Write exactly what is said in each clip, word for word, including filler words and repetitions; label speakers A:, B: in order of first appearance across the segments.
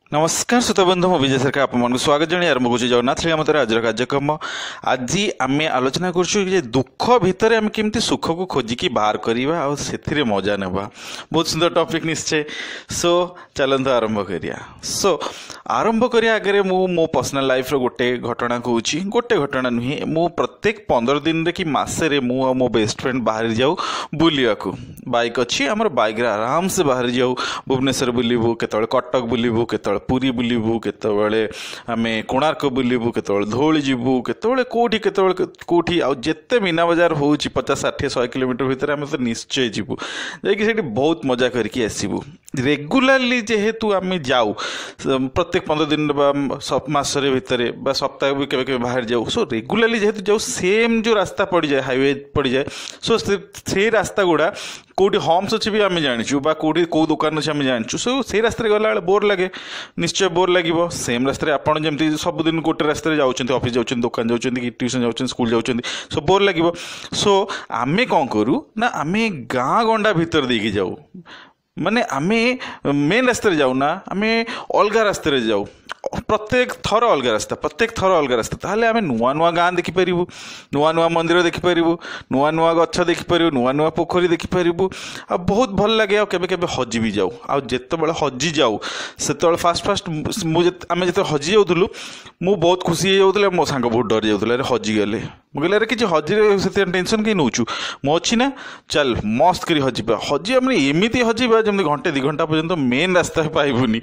A: नमस्कार श्रोताबंधु मु विजय सरकार आपको स्वागत जन आरंभ कर जगन्नाथ लीला मत आज कार्यक्रम आज आम आलोचना कर दुख भितर आम केमती सुख को खोजिकी बाहर करवा और से मजा नेबा बहुत सुंदर टॉपिक निश्चय। सो चलते आरंभ करिया। सो आरंभ करिया आगे मु मो पर्सनल लाइफ रो गोटे घटना कहूँ गोटे घटना नुहे मु प्रत्येक पंद्रह दिन रे कि मासे मु मो बेस्ट फ्रेंड बाहर जाऊ बुलिया को बाइक अच्छी आमर बाइक आराम से बाहर जाऊ भुवनेश्वर बुलबू केतବେଳେ कटक बुलबू केतବେଳେ पुरी बुलबू केतବେଳେ आमे कोणार्क बुलबू केतବେଳେ धौली जीवू केतବେଳେ कोठी केतବେଳେ कोठी आ जेते मीना बजार होउची पचास षाठी सौ किलोमीटर भीतर आमे तो निश्चय जीवू जाकि सेठी बहुत मजा करके आसीबू। रेगुलारली जेहेतु आमे जाऊ प्रत्येक पंद्रह दिन मसरे भितर सप्ताह भी केवे केवे बाहर जाऊ सो रेगुलारली जेहेतु जाऊ सेम जो रास्ता पड़ जाए हाईवे पड़ जाए सो से रास्ता गुड़ा कौटी हम्स अच्छे भी आम जाचु कौटी कौ दुकान अच्छे आम जाचु सो से रास्ते गला बोर लगे निश्चय बोर लगे सेम रास्ते आपड़ जमी सबुदिन गोटे रास्ते जाऊँ ऑफिस जाऊँ दुकान जाऊँ कि ट्यूशन जाऊँ स्कूल जाऊँ सो बोर लगे सो आमे कौन करूँ ना आमे गाँ गंडा भितर देकी जाऊ माने आमे मेन रास्ते जाऊ ना आमे अलग रास्ते जाऊ प्रत्येक थर अलग रास्ता प्रत्येक थर अलग रास्ता ताहले आमे नुआ नुआ गाँ देखिपर नुआ नुआ मंदिर देखिपर नुआ नुआ गछ देखिपर नुआ नुआ पोखरी देखिपर आ बहुत भल लगे आबे केबे हजि भी जाऊ आ जेते बेले हजि जाऊ से फास्ट फास्ट आमे जेते हजि जाऊलु मु बहुत खुशी हो जाऊला मो सांग बहुत डर जाऊला अरे हजि गले मुझे अरे किसी हजि से टेंशन कहीं नौचु मु अच्छी ना चल मस्त करी हजिबा हजि आम एमती हजिबा जमी घंटे दि घंटा पर्यंत मेन रास्ता पाइबुनी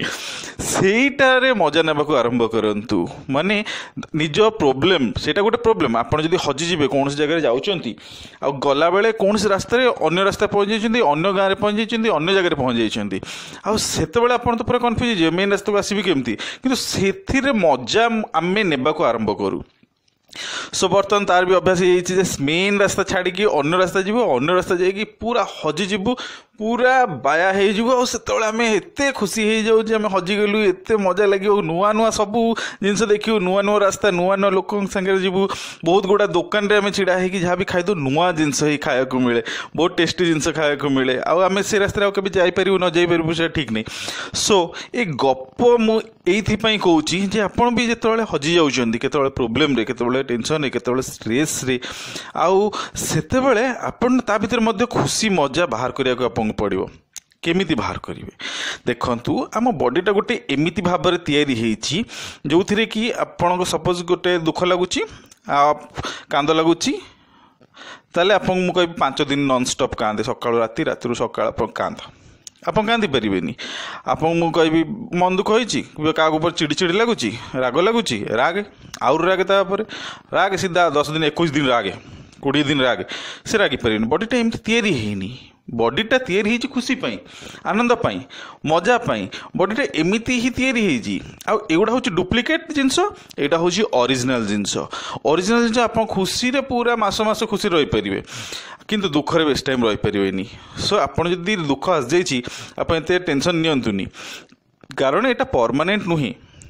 A: सेटारे मजा नेबाकू आरंभ करंतु माने निज प्रोब्लेम सेटा गोटे प्रोब्लेम आपण जदि हजि जिबे कौन जगह जाउचंती आ गला बेले कौन रास्ता अन्य रास्ता पहुँच जाइछंती अन्य गाँव में पहुँच जाइछंती अन्य जगह पहुँच जाइछंती आ सेते बेले आपण तो पूरा कन्फ्यूज जे मेन रास्ता को आसीबी केमती किंतु सेथिरे मजा आमे नेबाकू आरंभ करू। सो बर्तमान तार भी अभ्यास ये मेन रास्ता छाड़ी अन्य रास्ता जीव अन्य रास्ता जाकि पूरा हजि जीवु पूरा बाया हो आम एत खुशी हो जाए हजिगलु एत मजा लगे नुआ नुआ सबू जिनस देखू नुआ नुआ रास्ता नुआ नुआ लोक सागर जीवु बहुत गुड़ा दुकान रे आम छिड़ा हो जहाँ भी खाइदु नुआ जिनस ही खाया मिले बहुत टेस्टी जिनस खाया मिले आम से रास्ता कभी जापर न जापर से ठीक नहीं। सो ये गप मुझे कहूँ जे आपड़ भी जो हजि जाऊँच के प्रोब्लेम के टेंशन के स्ट्रेस रे आउ सेते बेले आपन ता भीतर मध्य खुशी मजा बाहर करने को पड़ो केमिति बाहर करेंगे देखंतु आम बॉडीटा गोटे एमिति भाव में तैयारी होईची जो थी कि आपन सपोज गोटे दुख लगुच कांद लगुच ताले आपन मु कहि पांच दिन नॉन स्टॉप कांदे सकाळु राति राति सकाळ आपन कांद आपन कांदी पारिबेनी आपन मु कहि मन दुख होईची का ऊपर चिड़ी चिड़ी लगुच राग लगुच राग आउर राग तापर राग सीधा दस दिन इक्कीस दिन रागे कोड़े दिन रागे से रागी पारे बॉडीटा एमती तैयारी होनी बॉडीटा तैयारी होती खुशी पाई आनंद पाई मजा पाई बॉडीटा एमती ही तैयारी होती आउटा हूँ डुप्लिकेट जिनस यहाँ हूँ ओरिजिनल जिनस ओरिजिनल जिनस आप खुशी रे पूरा मास मास खुशी रही पारे किंतु दुखरे बेस टाइम रही पारे। सो आपड़ जदि दुख आसी जाइए आप टेंशन नियंतुनी कारण यहाँ परमानेंट नुहे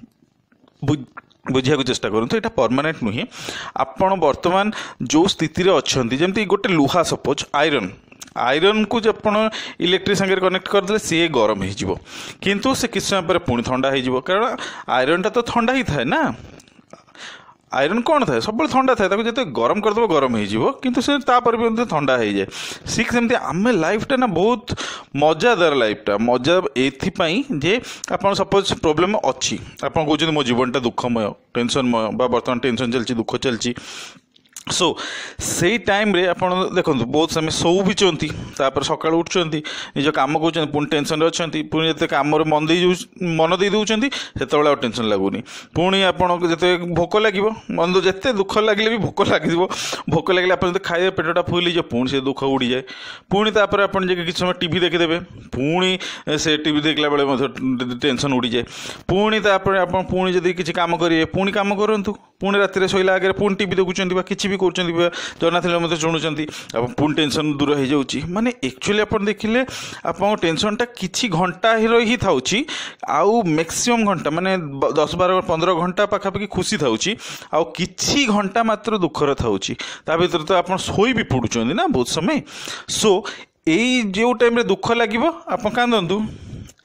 A: बुझा चेष्टा करूँ तो यहाँ परमानेंट नुहे आपण बर्तमान जो स्थिति अच्छा जमी गोटे लुहा सपोज आयरन आयरन को जब आप इलेक्ट्रिक सागर कनेक्ट करदे सी गरम हो किंतु से किस समय पर पुणी ठंडा हो कारण आयरनटा तो ठंडा ही थाए ना आयरन कौन थाए सब ठंडा थाए जो गरम करदे गरम हो किंतु से तापर भी ठंडा हो जाए सिक्स सेमती आम लाइफटा ना बहुत मजादार लाइफटा मजा एथिपाई जे आप सपोज प्रोब्लेम अच्छी आप कहते मो जीवनटा दुखमय टेंशनमय बर्तमान टेंशन चलती दुख चलती। सो से टाइम रे आप देखो बहुत समय सौ भी चलती सका उठुंट निज कम कहते पुणी टेंशन अच्छा पुणी जो कम मन दे मन दे दूसरी से टेंशन लगुनि पुणी आपते भोक लगे मन जिते दुख लगे भी भोक लगे भोक लगे आप खाइए पेटा फुल जाए पुणी से दुख उड़ी जाए पुणी तापर आप किसी समय टीवी देखीदे पुणी से टीवी देखला बेले टेंशन उड़ी जाए पुणी तापर आप पुणी जब किसी कम करेंगे पुणी कम करूँ पुणी राति शोला आगे पुणी टीवी देखुं किसी भी कर जगन्नाथ मत शुणुंट आप पुणी टेंशन दूर हो जाऊँगी माने एक्चुअली आप देखिले आप टेंशनटा किसी घंटा ही था आउ मैक्सिमम घंटा माने दस बार पंद्रह घंटा पाखापाखि खुशी था आउ किछि घंटा मात्र दुखर था भर तो आप शोई भी पड़ुं ना बहुत समय। सो यही जो टाइम दुख लगे आप कांदतु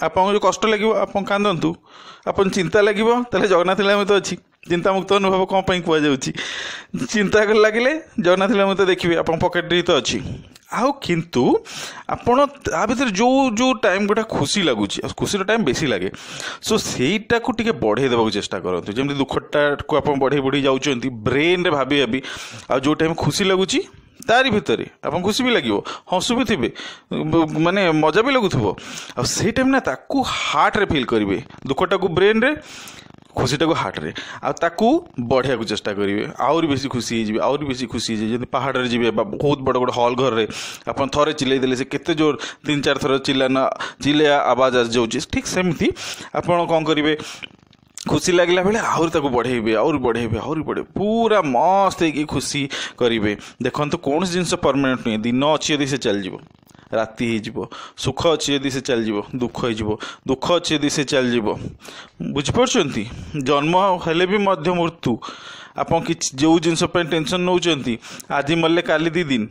A: आपको जो कष्ट लगे आप कांदतु, आप चिंता लगे ताले जगन्नाथ लीलामृत अच्छी चिंतामुक्त अनुभव कौन पर कहुच्छी चिंता लगे जगन्नाथ लीलामृत देखिए आप पकेट तो अच्छी आउ किंतु आपण ता भीतर जो जो टाइम गोटा खुशी लगुच खुशी टाइम बेसी लगे सो सेटा को टिके बढ़े देवा चेष्टा करते जमी दुखटा को आप बढ़े बढ़ी जाऊँच ब्रेन रे भाभी भाभी आ जो टाइम खुशी लगुच तारी भितर आप खुशी भी लगे हसु भी थे माने मजा भी लगुव आ से टाइम ना ताकू हार्ट रे फील करेंगे दुखटा को ब्रेन रे खुशीटा को हार्ट रे आकू बढ़िया को चेष्टा करेंगे आउरी बेसी खुशी हो आउरी बेसी खुशी हो पहाड़ रे जी बहुत बड़ बड़ हॉल घर रे आप थरे चिल्लाई देले से केते जोर तीन चार थर चिल्लाना चिल्ला आवाज आ जाऊँ ठीक सेमती आपड़ कौन करेंगे खुशी लगला बेले आउरी ताकू बढ़ेबे आउरी बढ़ेबे आउरी बढ़े पूरा मस्त है खुशी करेंगे देखो कौन जिनस परमानेंट नुहे दिन अच्छी यदि से चल जाव राति हो सुख अच्छी यदि से चल जाव दुख हो दुख अच्छी यदि से चल जाव बुझिपार्छन्ति जन्म हेले भी मध्य मृत्यु आप जो जिनस टेंशन नौ आज मरले काली दी दिन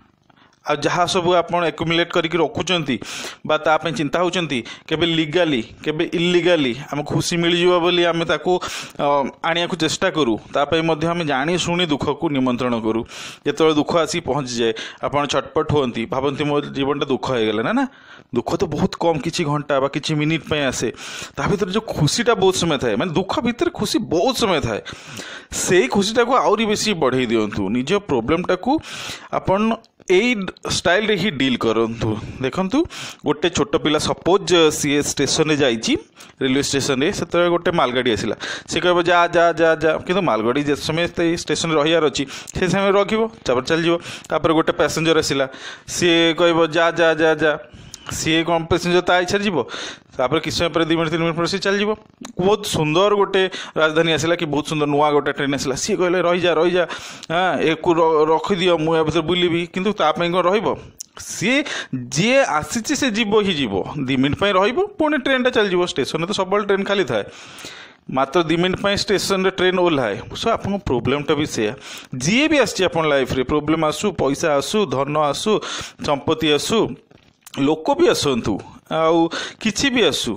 A: आ जहाँ सब आप एक्युमुलेट करके रखुंट बाप चिंता होती केबे लीगाली केबे इलीगाली आम खुशी मिल जावा बोली आम ताकू आनिया को चेष्टा करूँ तापाई आम जानी शुणी दुख को निमंत्रण करूँ जो दुख आसी पहुँची जाए आप छटपट होती भावती मो जीवनटा दुख हो गला ना ना दुख तो बहुत कम किसी घंटा बा किसी मिनिट पे आसे ता भीतर जो खुशीटा बहुत समय थाए माने दुख भीतर खुशी बहुत समय थाए से खुशीटा को आउरी बेसी बढ़ाई दिंतु निज प्रोब्लेमटा को आपन एई स्टाइल रे ही डील करंतु देखंतु गोटे छोट पिला सपोज सी स्टेशन रे जाइची रेलवे स्टेशन रे से गोटे मालगाड़ी आसिला से कहबो जा जा जा जा किंतु मालगाड़ी जे समय स्टेशन रहियार अछि से समय रखिबो तापर चल जिवो तापर गोटे पैसेंजर आसिला सी कहबो जा जा जा जा सी कौन पैसेंजर ता इच्छा जीव तापर किस समय पर दु मिनट तीन मिनट पर सी चल जीव बहुत सुंदर गोटे राजधानी आसला कि बहुत सुंदर नुआ गोटे ट्रेन आसला सी कहले रही जा रही जा हाँ एक रखिदि मुझे भर बुलि कितु तापाई कौन रही सी जी आसी से जीव ही जीव दु मिनट रुणी ट्रेन टा चल जीव स्टेशन तो सब ट्रेन खाली थाए मात्र दु मिनट स्टेशन रे ट्रेन ओह्लाए सो आप प्रोब्लेमटा भी से जी भी आसी लाइफ रे प्रोब्लेम आसू पैसा आसू धन आसू संपत्ति आसू लोक भी आसतु आउ किछि भी आसू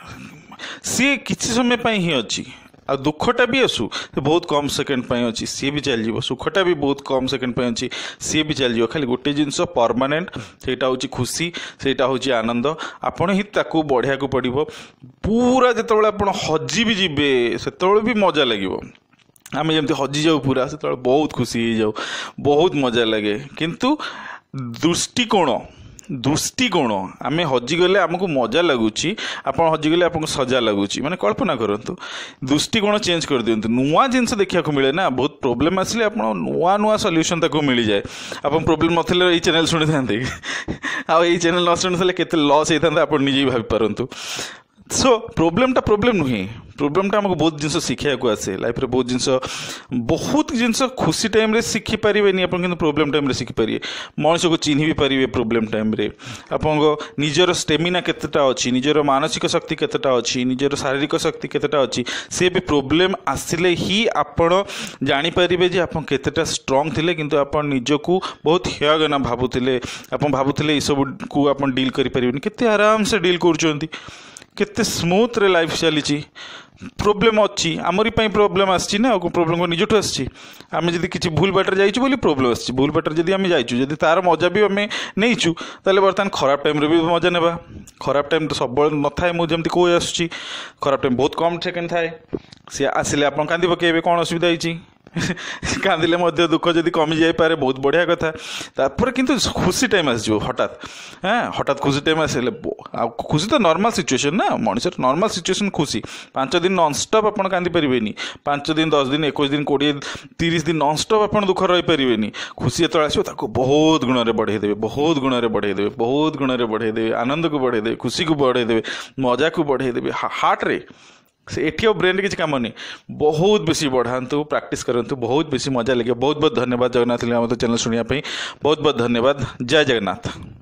A: सी किछि समय पाई ही अच्छी आ दुखटा भी आसू बहुत कम सेकेंड पाई अच्छी सी भी चल जीव सुखटा भी बहुत कम सेकेंड पाई अच्छी सी भी चल जीव खाली गोटे जिनस परमानेंट सेटा होची खुशी सेटा होची आनंद आपण ही ताकू बढ़िया को पड़िबो पूरा जेतबेला आपण हजी भी जीवे सेतबेला भी मजा लागिबो आम जमी हजी जाऊ पूरा से बहुत खुशी हो जाऊ बहुत मजा लगे किंतु दृष्टिकोण दृष्टिकोण आम हजिगले आमको मजा लगुच आप हजिगले आपको सजा लगुच माने कल्पना करूँ दृष्टिकोण चेंज कर दिंतु नुआ जिनस देखा मिले ना बहुत प्रोब्लेम आसिले आप नुआ नुआ सल्यूशन तक मिल जाए आप प्रोब्लेम नथिले ये चैनल शुणी था आ ये चैनल न शुणी केते लॉस होता आप निजे भाभी पारंतु सो प्रोब्लेमटा प्रोब्लेम नुहे प्रोब्लेमटा आमको बहुत जिन शिखा को आसे लाइफ रे बहुत जिन बहुत जिन खुशी टाइम रे शिखी पारे आप प्रोब्लेम टाइम रे शिखी पारे मनुष्य को चिन्ह भी पारे प्रोब्लेम टाइम रे आप निजर स्टेमिना केतेटा अच्छी निजर मानसिक शक्ति केतेटा अच्छी निजर शारीरिक शक्ति केतेटा अच्छी से भी प्रोब्लेम आसिले ही आपण जानीपारे जे आप केतेटा स्ट्रंग थिले किंतु आप निजको बहुत हेयगना भावुले आप भावुले ये सब को आप डील करें केते आराम से डील कर केते स्मूथ रे लाइफ चली प्रोब्लेम अच्छी आमरी प्रोब्लेम आसी ना प्रोब्लेम को निजठू आसी आम जब किसी भूल बाटर जाइए बोली प्रोब्लेम आसी भूल बाटर जब आम जाइचु जब तार मजा भी आम नहींचु ताले बर्तमान खराब टाइम रे भी मजा नेबा खराब टाइम तो सब न थाए मुझे कौ आसूँ खराब टाइम बहुत कम सेकेंड थाए सी आसिले आप कांदी पकेबे कौन असुविधा होती कांदिले मध्य दुख जदि कमी जाई पारे बहुत बढ़िया कथा तापर किंतु खुशी टाइम आसो हठात हाँ हठात खुशी टाइम आसले खुशी तो नॉर्मल सिचुएशन ना मनुष्य नॉर्मल सिचुएशन खुशी पांच दिन नॉनस्टॉप आप कांदी पारे पांच दिन दस दिन इक्कीस दिन कोड़े तीस दिन नॉनस्टॉप आप दुख रही पारे खुशी जो आसो बहुत गुण में बढ़े देवे बहुत गुण में बढ़े देवे बहुत गुण में बढ़े देवे आनंद को बढ़े देवे खुशी को बढ़े देवे मजा को बढ़े देवे हार्ट रे से एटी ब्रेन किसी काम नहीं बहुत बेसी बढ़ातु प्रैक्टिस करंतु बहुत बेसी मजा लगे बहुत बहुत धन्यवाद जगन्नाथ लीलामृत चैनल शुणा बहुत बहुत धन्यवाद जय जगन्नाथ।